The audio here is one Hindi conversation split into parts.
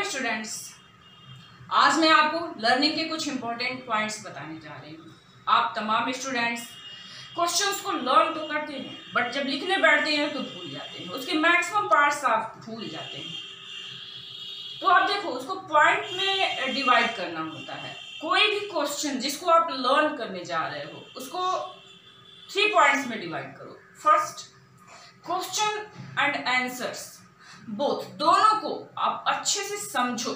स्टूडेंट्स, आज मैं आपको लर्निंग के कुछ इंपॉर्टेंट पॉइंट्स बताने जा रही हूँ। आप तमाम स्टूडेंट्स क्वेश्चंस को लर्न तो करते हैं, बट जब लिखने बैठते हैं तो भूल जाते हैं, उसके मैक्सिमम पार्ट्स आप भूल जाते हैं। तो आप देखो, उसको पॉइंट में डिवाइड करना होता है। कोई भी क्वेश्चन जिसको आप लर्न करने जा रहे हो उसको 3 पॉइंट्स में डिवाइड करो। First, question and answers both, दोनों को आप अच्छे से समझो,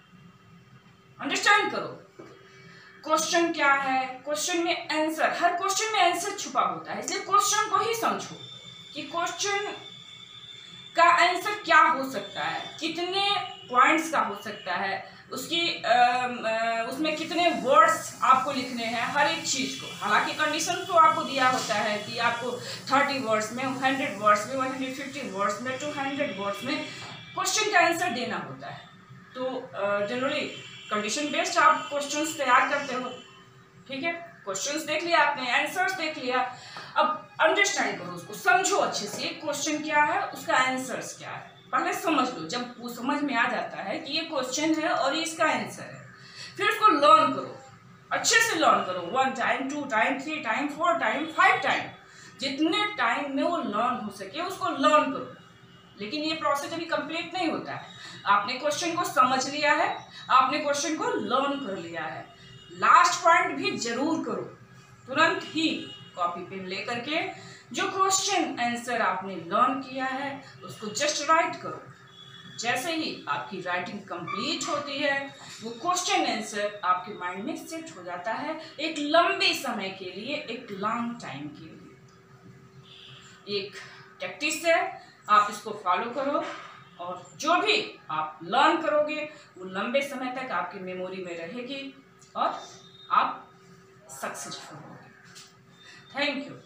अंडरस्टैंड करो। क्वेश्चन क्या है, क्वेश्चन में आंसर, हर क्वेश्चन में आंसर छुपा होता है, इसलिए क्वेश्चन को ही समझो कि क्वेश्चन का आंसर क्या हो सकता है, कितने पॉइंट्स का हो सकता है, उसकी उसमें कितने वर्ड्स आपको लिखने हैं, हर एक चीज को। हालांकि कंडीशन तो आपको दिया होता है कि आपको 30 वर्ड्स में, 100 वर्ड्स में, 150 वर्ड्स में, 200 वर्ड्स में क्वेश्चन का आंसर देना होता है। तो जनरली कंडीशन बेस्ड आप क्वेश्चंस तैयार करते हो, ठीक है। क्वेश्चंस देख लिया आपने, आंसर्स देख लिया, अब अंडरस्टैंड करो, उसको समझो अच्छे से। क्वेश्चन क्या है, उसका आंसर्स क्या है, पहले समझ लो। जब वो समझ में आ जाता है कि ये क्वेश्चन है और ये इसका आंसर है, फिर उसको लर्न करो, अच्छे से लर्न करो। 1 time, 2 time, 3 time, 4 time, 5 time, जितने टाइम में वो लर्न हो सके उसको लर्न करो। लेकिन ये प्रोसेस अभी कंप्लीट नहीं होता है। आपने क्वेश्चन को समझ लिया है, आपने क्वेश्चन को लर्न कर लिया है, लास्ट पॉइंट भी जरूर करो। तुरंत ही कॉपी पेन लेकर के जो क्वेश्चन आंसर आपने लर्न किया है उसको जस्ट राइट करो। जैसे ही आपकी राइटिंग कंप्लीट होती है, वो क्वेश्चन आंसर आपके माइंड में सेट हो जाता है एक लंबे समय के लिए, एक लॉन्ग टाइम के लिए। एक प्रैक्टिस है, आप इसको फॉलो करो और जो भी आप लर्न करोगे वो लंबे समय तक आपकी मेमोरी में रहेगी और आप सक्सेसफुल होगे। Thank you.